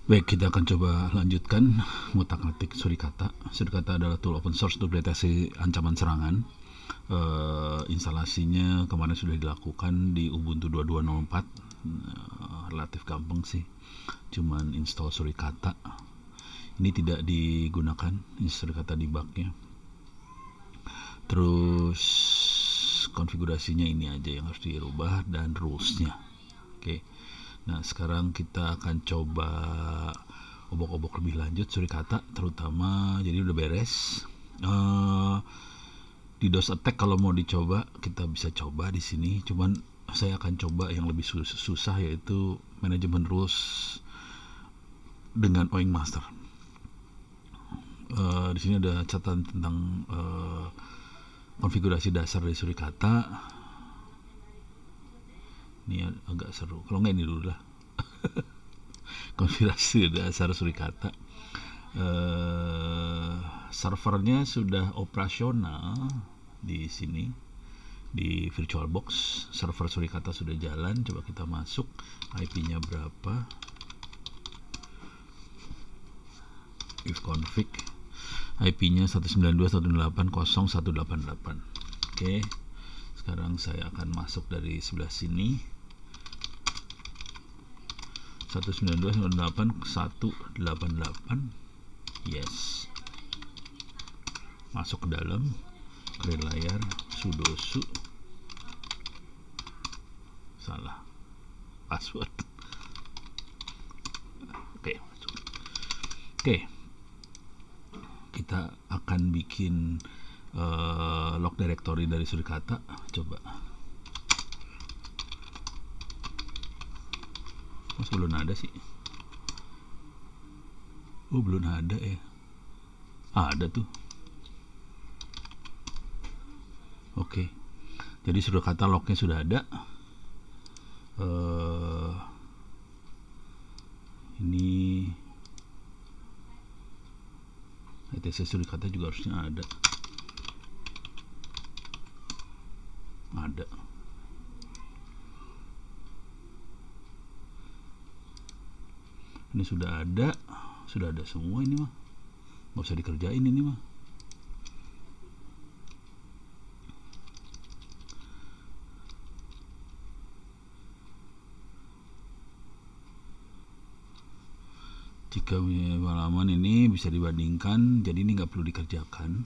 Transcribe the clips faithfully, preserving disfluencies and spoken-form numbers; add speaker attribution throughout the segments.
Speaker 1: Baik, kita akan coba lanjutkan ngutak-ngatik surikata. Surikata adalah tool open source untuk deteksi ancaman serangan. Uh, instalasinya kemarin sudah dilakukan di Ubuntu dua puluh dua nol empat. Uh, relatif gampang sih, cuman install surikata. Ini tidak digunakan surikata debugnya. Terus konfigurasinya ini aja yang harus dirubah dan rulesnya. Oke. Okay. Nah, sekarang kita akan coba obok-obok lebih lanjut surikata, terutama jadi udah beres. Uh, di DOS attack kalau mau dicoba kita bisa coba di sini. Cuman saya akan coba yang lebih sus susah yaitu manajemen rules dengan Oing Master. Uh, di sini ada catatan tentang uh, konfigurasi dasar dari surikata. Ini agak seru, kalau nggak ini dulu lah. Konfigurasi dasar surikata. Uh, servernya sudah operasional di sini di VirtualBox. Server surikata sudah jalan. Coba kita masuk, I P-nya berapa, ifconfig, I P-nya satu sembilan dua satu delapan nol satu delapan delapan. Oke, sekarang saya akan masuk dari sebelah sini, satu sembilan dua satu delapan satu delapan delapan. Yes, masuk ke dalam, clear layar, sudo su, salah password. Oke, masuk. Oke, kita akan bikin uh, log directory dari surikata. Coba, mas belum ada sih. Oh, belum ada ya. Ah, ada tuh. Oke, jadi surikata lognya sudah ada. Uh, ini etc surikata juga harusnya ada. Ada. Ini sudah ada. Sudah ada semua ini mah, nggak usah dikerjain ini mah. Jika halaman ini bisa dibandingkan, jadi ini nggak perlu dikerjakan.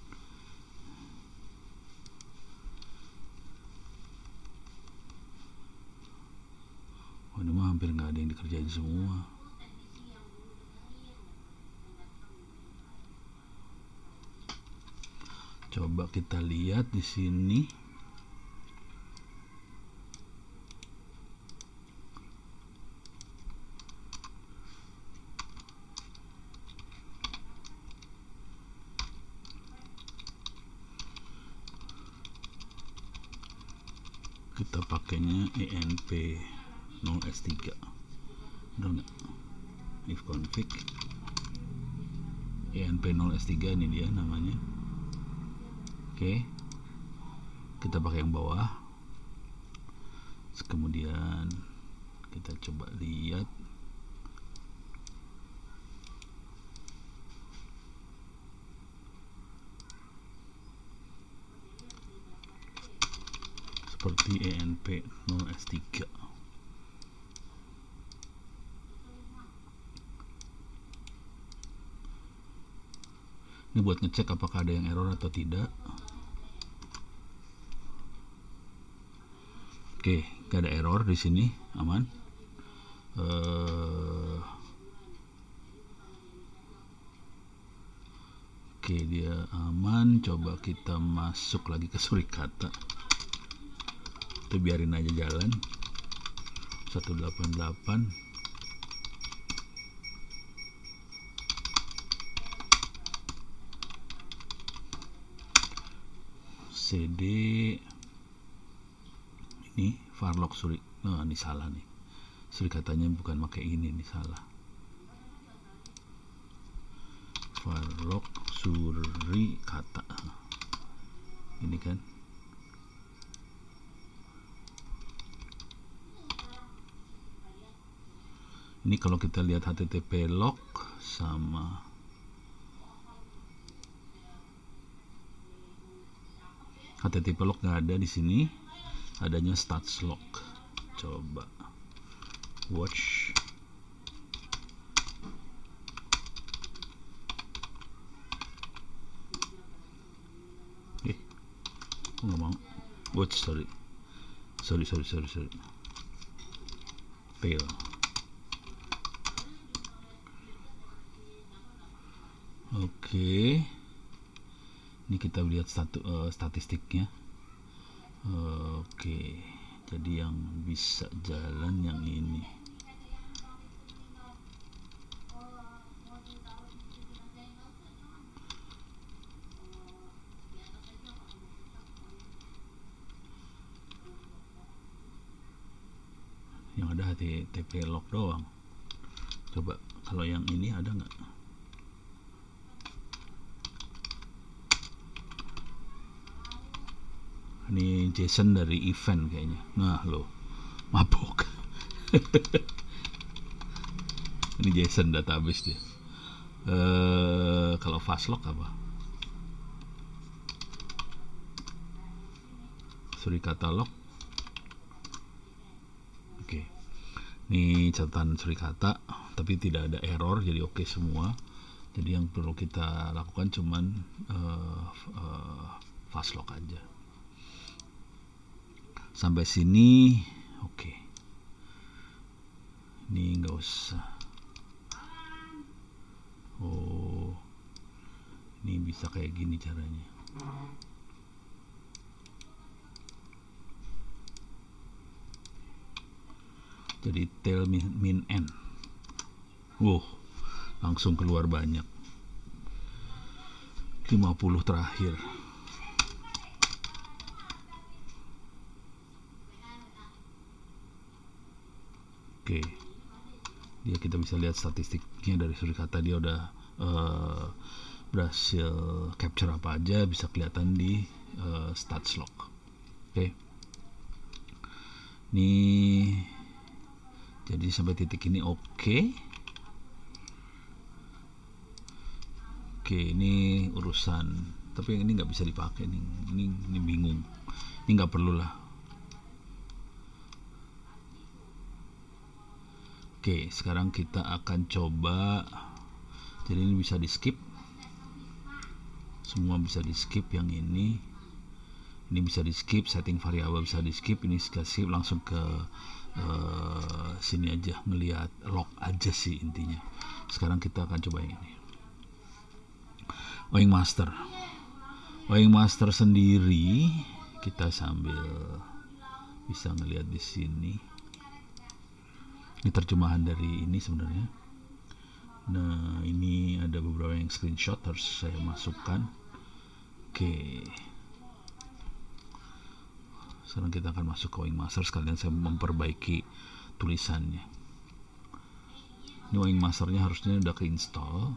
Speaker 1: Oh, ini mah hampir nggak ada yang dikerjain semua. Coba kita lihat di sini. Kita pakainya enp nol s tiga. Udah nggak? Ifconfig enp nol s tiga, ini dia namanya. Oke, kita pakai yang bawah. Kemudian kita coba lihat seperti enp nol s tiga. Ini buat ngecek apakah ada yang error atau tidak. Oke, gak ada error di sini, aman. Uh, Oke, dia aman. Coba kita masuk lagi ke surikata. Kita biarin aja jalan. satu delapan delapan. cd ini varlog suri. Oh, ini salah nih. Surikatanya bukan pakai ini, ini salah. Varlog surikata. Ini kan. Ini kalau kita lihat H T T P log sama H T T P log nggak ada di sini, adanya stats log. Coba watch. Eh, aku nggak mau. Watch, sorry, sorry, sorry, sorry, sorry. Fail. Oke, ini kita lihat statu, uh, statistiknya. Uh, Oke, jadi yang bisa jalan yang ini. Yang ada H T T P log doang. Coba kalau yang ini ada nggak? Ini Jason dari event kayaknya. Nah lo mabuk. Ini Jason database dia. Uh, kalau fastlog apa? Suri katalog. Oke. Ini catatan suri kata, tapi tidak ada error, jadi oke semua. Jadi yang perlu kita lakukan cuman uh, uh, fastlog aja. Sampai sini oke. Okay. Ini nggak usah. Oh, ini bisa kayak gini caranya. Jadi tail min, min n. Wow, langsung keluar banyak. lima puluh terakhir. Oke, dia kita bisa lihat statistiknya dari suri kata, dia udah uh, berhasil capture apa aja, bisa kelihatan di uh, stats log. Oke, ini jadi sampai titik ini oke. Oke, ini urusan, tapi yang ini nggak bisa dipakai nih, ini ini bingung, ini nggak perlu lah. Oke, sekarang kita akan coba. Jadi ini bisa di skip. Semua bisa di skip yang ini. Ini bisa di skip, setting variabel bisa di skip. Ini bisa skip langsung ke uh, sini aja, ngelihat log aja sih intinya. Sekarang kita akan coba yang ini. Owing master. Owing master sendiri kita sambil bisa ngelihat di sini. Ini terjemahan dari ini sebenarnya. Nah, ini ada beberapa yang screenshot harus saya masukkan. Oke. Sekarang kita akan masuk ke Owing Master, sekalian saya memperbaiki tulisannya. Ini Owing Masternya harusnya udah keinstall.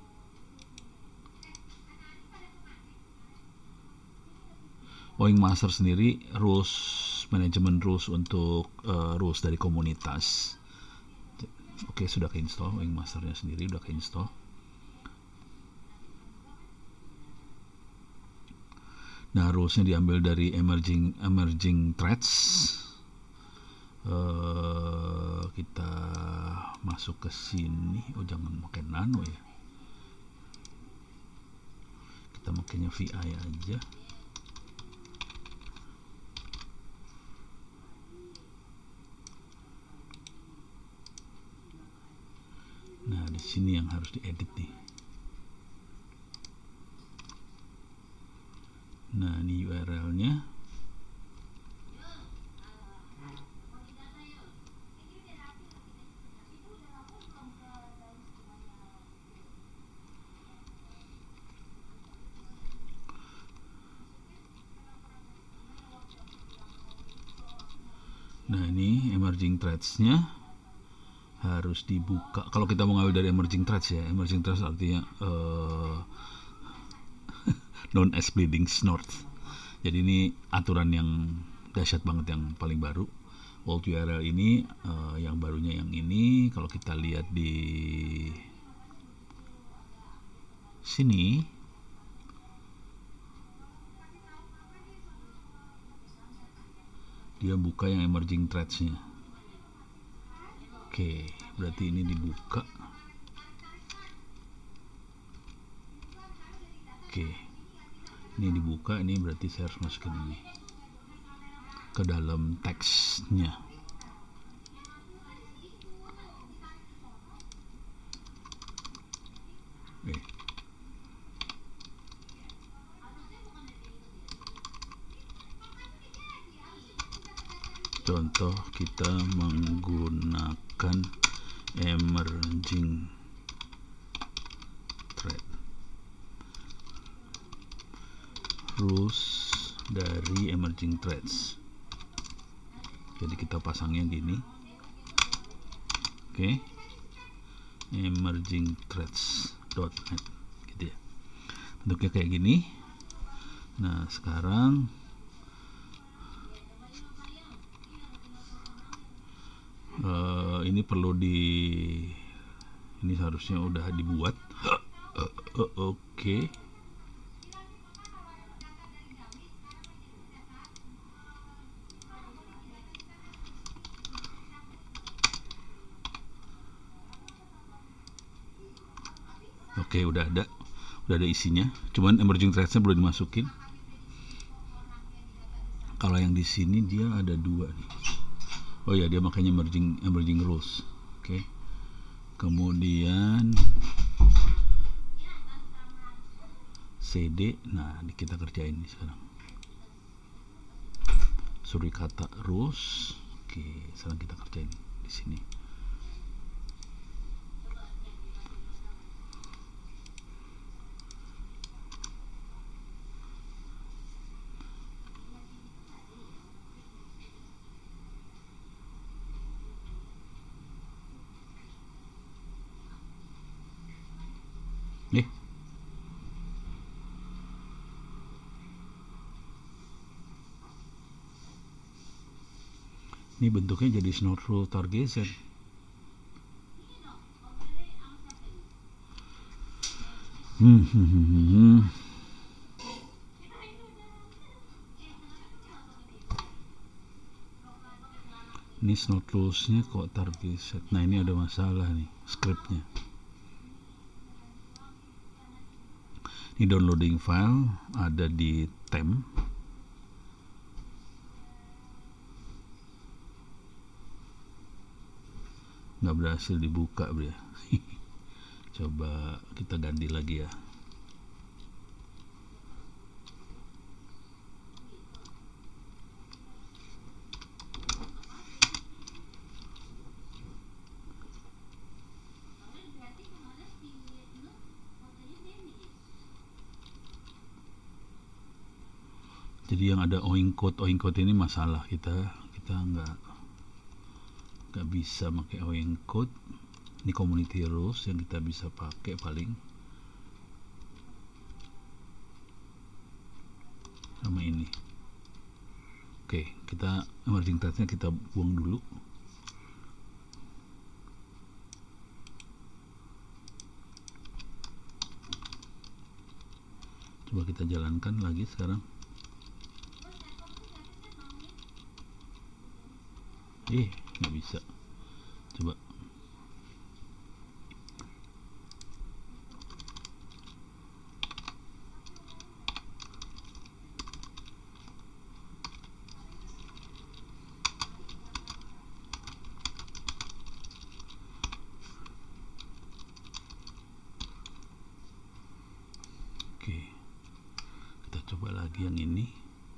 Speaker 1: Owing Master sendiri rules, manajemen rules untuk uh, rules dari komunitas. Oke, sudah keinstall. Owing Masternya sendiri udah keinstall. Nah, rulesnya diambil dari emerging emerging threads. Uh, kita masuk ke sini. Oh, jangan pakai nano ya. Kita makainya V I aja. Nah, di sini yang harus diedit nih. Nah, ini U R L-nya. Nah, ini emerging threads-nya harus dibuka. Kalau kita mau ngambil dari emerging threads ya, emerging threads artinya uh, known as bleeding snort. Jadi ini aturan yang dahsyat banget yang paling baru. old U R L ini, uh, yang barunya yang ini. Kalau kita lihat di sini, dia buka yang emerging threads-nya. Oke, berarti ini dibuka. Oke, ini dibuka, ini berarti saya harus masukin ini ke dalam teksnya. Oke. Contoh kita menggunakan emerging thread, rules dari emerging threads. Jadi kita pasangnya gini. Oke, emerging threads dot net gitu ya, bentuknya kayak gini. Nah sekarang uh, ini perlu di ini seharusnya udah dibuat. uh, uh, oke okay. Oke, okay, udah ada, udah ada isinya. Cuman emerging threads-nya belum dimasukin. Kalau yang di sini dia ada dua nih. Oh ya, dia makanya emerging emerging rules. Oke. Okay. Kemudian C D. Nah, kita kerjain nih sekarang. Surikata rules. Oke, okay, sekarang kita kerjain di sini. Nih. Ini bentuknya jadi snort rule target. Hmm, hmm, hmm, hmm. Ini snort rules-nya kok target. Nah, ini ada masalah nih scriptnya. Ini downloading file ada di temp. Nggak berhasil dibuka, bro. Coba kita ganti lagi ya. Jadi yang ada oing code oing code ini masalah kita kita nggak nggak bisa pakai oing code. Ini community rules yang kita bisa pakai paling sama ini. Oke, kita emerging threads-nya kita buang dulu. Coba kita jalankan lagi sekarang. Eh, nggak bisa. Coba. Oke. Kita coba lagi yang ini.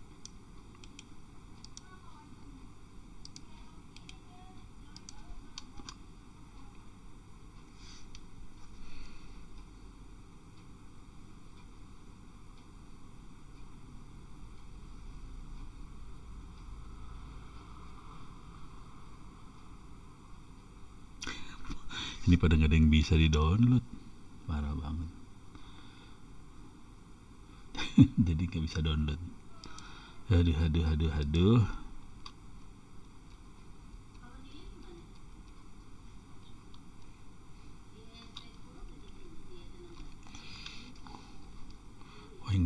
Speaker 1: Ini pada nggak ada yang bisa di download, parah banget. Jadi nggak bisa download. Aduh, aduh, aduh, aduh.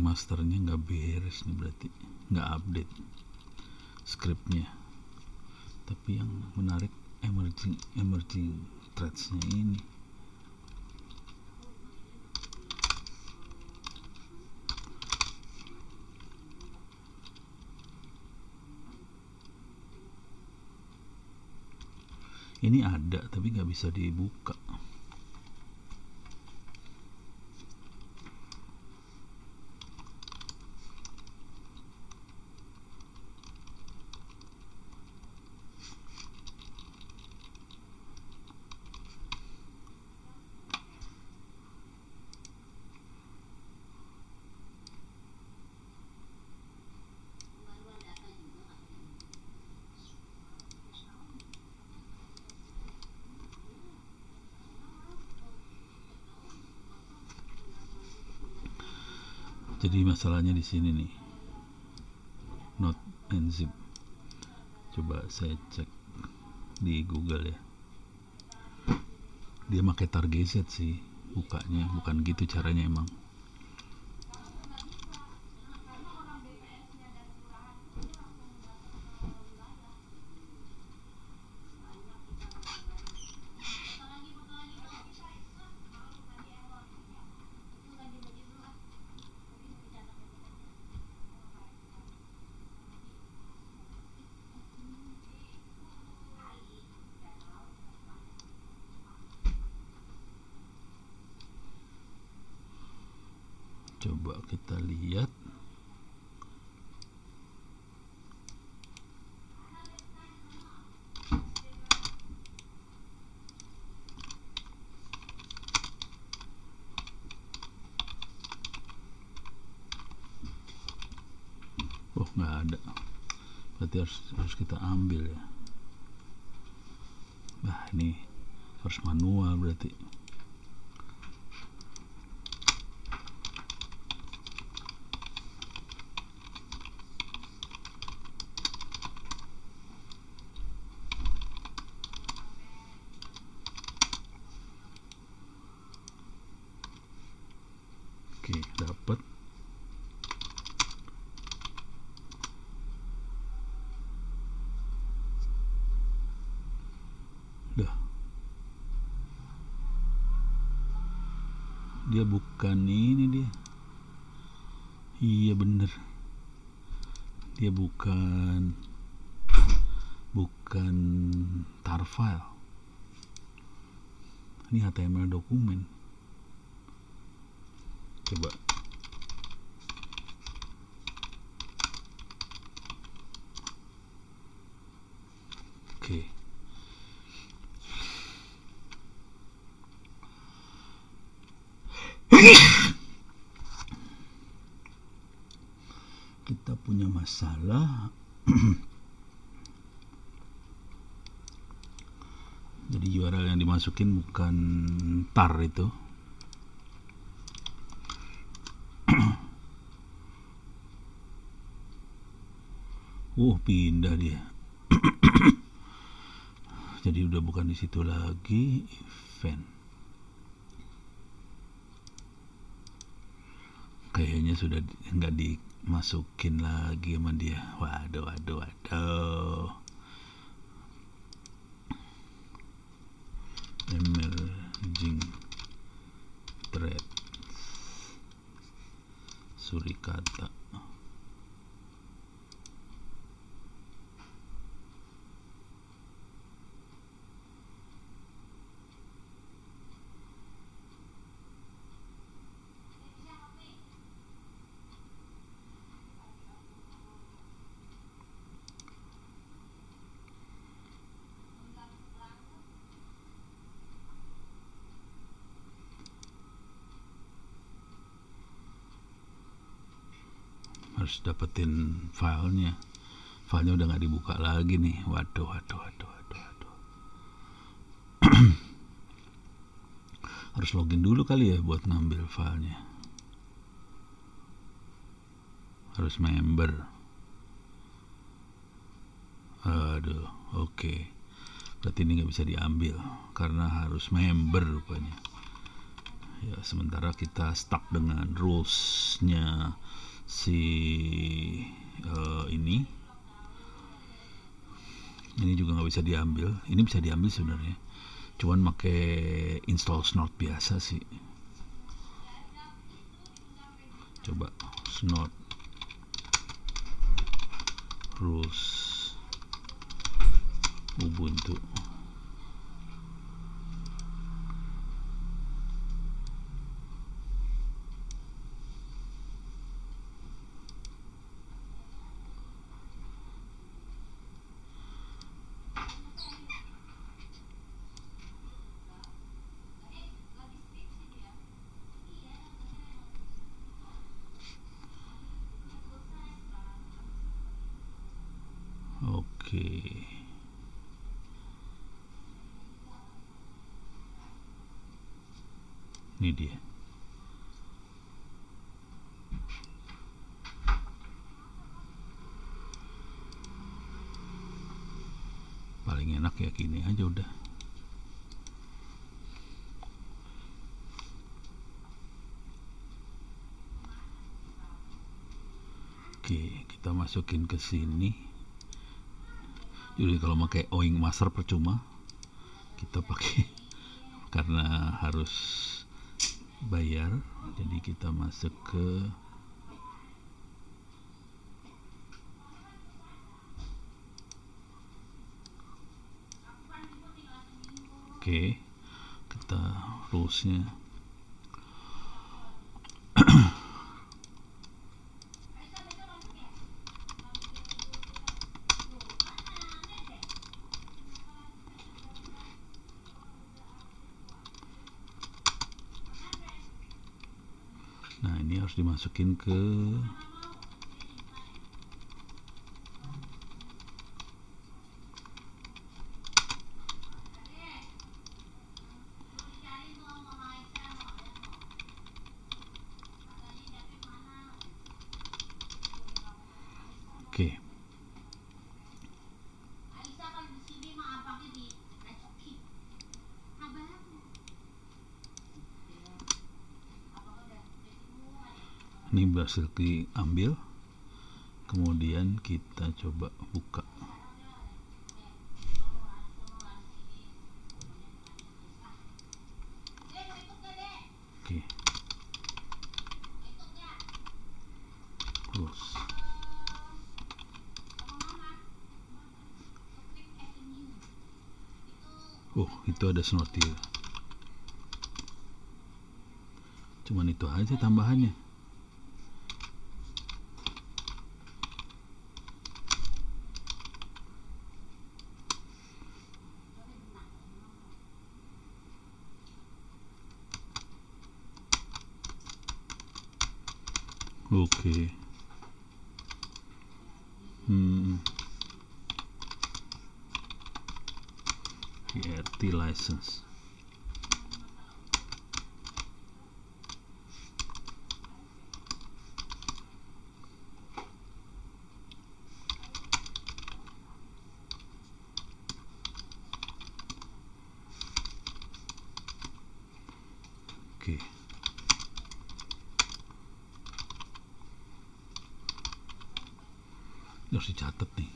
Speaker 1: masternya nggak beres nih, berarti nggak update scriptnya. Tapi yang menarik emerging emerging threads-nya ini. Ini ada tapi nggak bisa dibuka. Jadi masalahnya di sini nih, not nzip. Coba saya cek di Google ya. Dia pakai target sih bukanya, bukan gitu caranya emang. Coba kita lihat. Oh, nggak ada. Berarti harus harus kita ambil ya. Nah, ini harus manual berarti. Oke, dapat. Udah. Dia bukan ini dia. Iya bener. Dia bukan bukan tar file. Ini H T M L dokumen. Coba. Oke. Kita punya masalah. Jadi U R L yang dimasukin bukan tar itu. Oh, pindah dia. Jadi udah bukan di situ lagi. Event. Kayaknya sudah nggak dimasukin lagi sama dia. Waduh, waduh, waduh. Emerging thread Surikata. Harus dapetin filenya. Filenya udah nggak dibuka lagi nih. Waduh, waduh, waduh, waduh, waduh. Harus login dulu kali ya buat ngambil filenya. Harus member. Aduh, oke. Okay. Berarti ini nggak bisa diambil karena harus member rupanya. Ya, sementara kita stuck dengan rulesnya si uh, ini ini juga nggak bisa diambil. Ini bisa diambil sebenarnya, cuman pakai install snort biasa sih. Coba snort rules Ubuntu. Oke, ini dia. Paling enak ya gini aja udah. Oke, kita masukin ke sini. Jadi kalau pakai Oing Master percuma, kita pakai karena harus bayar. Jadi kita masuk ke oke, kita rulesnya. Nah, ini harus dimasukin ke oke. Ini berhasil diambil, kemudian kita coba buka. Oke, close. Oh, itu ada snortir. Cuman itu aja tambahannya. Oke. Okay. Hmm. P R T license. Oke. Okay. Harus dicatat nih.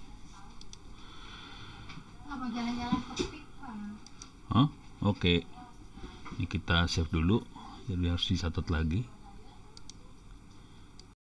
Speaker 2: Apa jalan-jalan ke pik, Pak?
Speaker 1: Hah? Oke. Okay. Ini kita save dulu. Jadi harus dicatat lagi.